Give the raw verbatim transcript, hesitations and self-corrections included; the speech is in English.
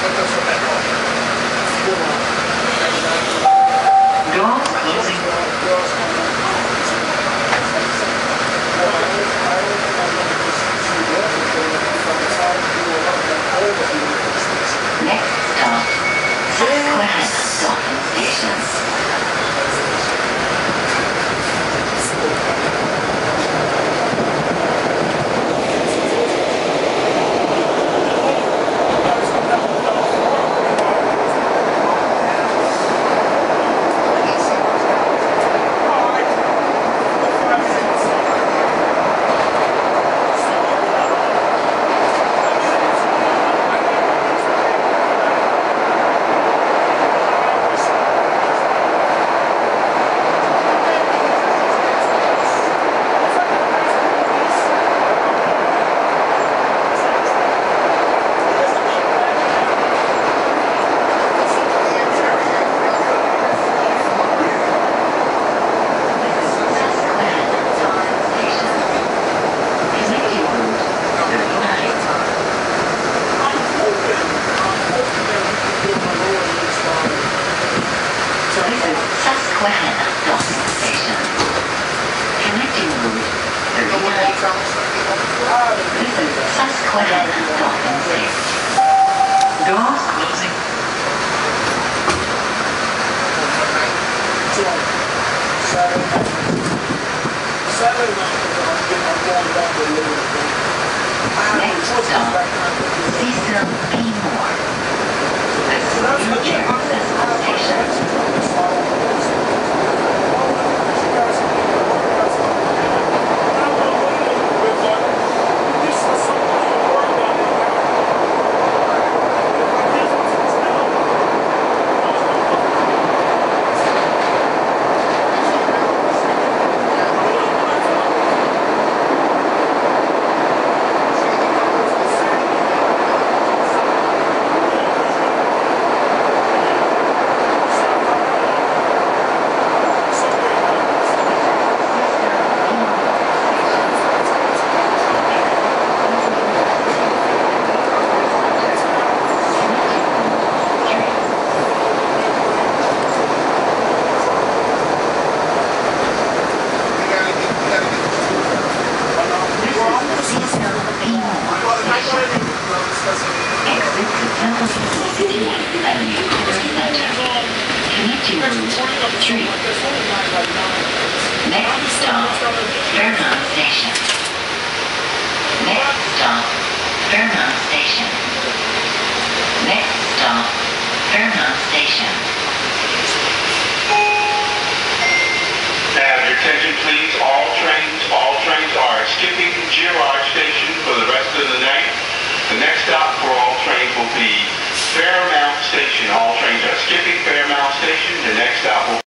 Doors closing. Next stop, Susquehanna Docking Station. Susquehanna Docking Station. Connecting route thirty-nine. This is Susquehanna Docking Station. Doors closing. Next stop, Cecil B. This is New Jersey Station. Connecting route three. Next stop, Fairmount Station. Next stop, Fairmount Station. Next stop, Fairmount Station. Have your attention please, all trains, all trains are skipping Girard Station for the rest of the night. The next stop for all trains will be Fairmount Station. All trains are skipping Fairmount Station. The next stop will